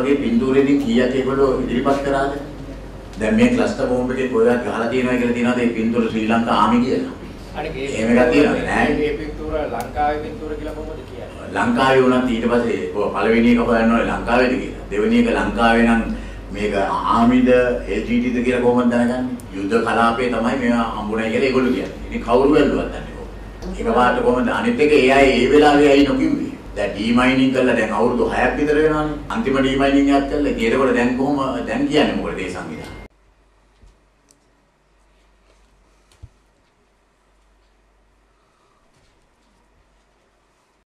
වගේ පින්තූරෙදී කීයක් ඒගොල්ලෝ ඉදිරිපත් කරාද? දැන් මේ ක්ලස්ටර් බෝම්බ් එකේ කොහෙවත් ගහලා තියෙනවා කියලා තියෙනවාද මේ පින්තූර ශ්‍රී ලංකා ආමි කියලා? අනේ එහෙම එකක් තියෙනවද නෑ? මේ පින්තූර ලංකාවේ පින්තූර කියලා කොහොමද කියන්නේ? ලංකාවේ වුණත් ඊට පස්සේ පළවෙනි එක හොයන්න ඕනේ ලංකාවේද කියලා. දෙවෙනි එක ලංකාවේ නම් මේක ආමිද LTTද කියලා කොහොමද දැනගන්නේ? යුද්ධ කලාපේ තමයි මේවා හම්බුනේ කියලා ඒගොල්ලෝ කියන්නේ. ඉතින් කවුරු වැල්ලුවත් දන්නේ කොහොමද? එකපාරට කොහොමද අනිත් එක ඒ අය ඒ වෙලාවේ ඇයි නොකියුවේ? දැන් ඩීමයිනින් කළා දැන් අවුරුදු 6ක් විතර වෙනවානේ. අන්තිම ඩීමයිනින් එකක් කළා. ඒකේකොට දැන් කොහොම දැන් කියන්නේ මොකද ඒ සංවිධානය?